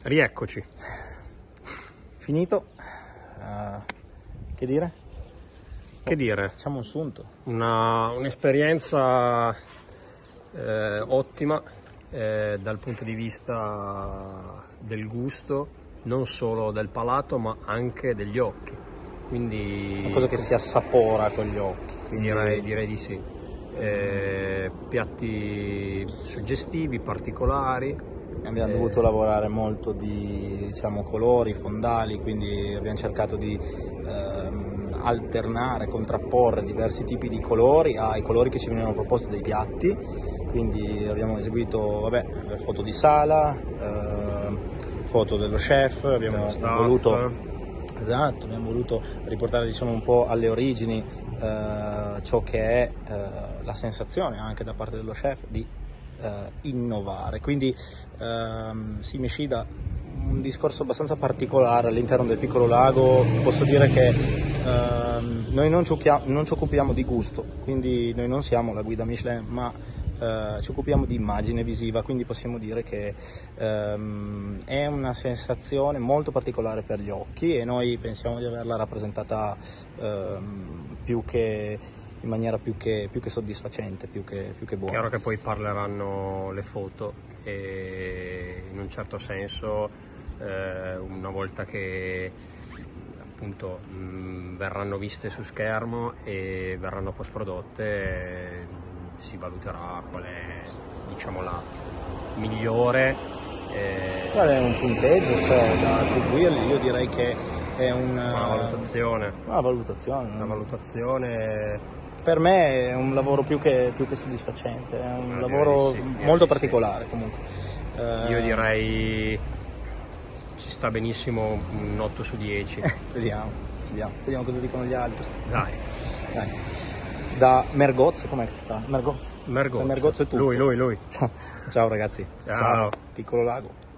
Rieccoci. Finito. Che dire? Che dire? Facciamo un sunto. Un'esperienza ottima dal punto di vista del gusto, non solo del palato ma anche degli occhi. Quindi Una cosa che si assapora con gli occhi. Quindi... direi di sì. Piatti suggestivi, particolari. Abbiamo dovuto lavorare molto di colori, fondali, quindi abbiamo cercato di alternare, contrapporre diversi tipi di colori ai colori che ci venivano proposti dai piatti. Quindi abbiamo eseguito foto di sala, foto dello chef, abbiamo voluto riportare un po' alle origini ciò che è la sensazione anche da parte dello chef di innovare. Quindi Meshida, un discorso abbastanza particolare all'interno del piccolo lago. Posso dire che noi non ci occupiamo di gusto, quindi noi non siamo la guida Michelin, ma ci occupiamo di immagine visiva, quindi possiamo dire che è una sensazione molto particolare per gli occhi e noi pensiamo di averla rappresentata in maniera più che soddisfacente, più che buona. Chiaro che poi parleranno le foto e in un certo senso una volta che appunto verranno viste su schermo e verranno post prodotte, si valuterà qual è la migliore. Qual è un punteggio da attribuirgli? Io direi che è una valutazione. Per me è un lavoro più che soddisfacente, è un lavoro molto particolare comunque. Io direi ci sta benissimo un 8 su 10. Vediamo cosa dicono gli altri. Dai. Da Mergozzo, com'è che si fa? Mergozzo è tutto. Lui. Ciao ragazzi. Ciao. Piccolo lago.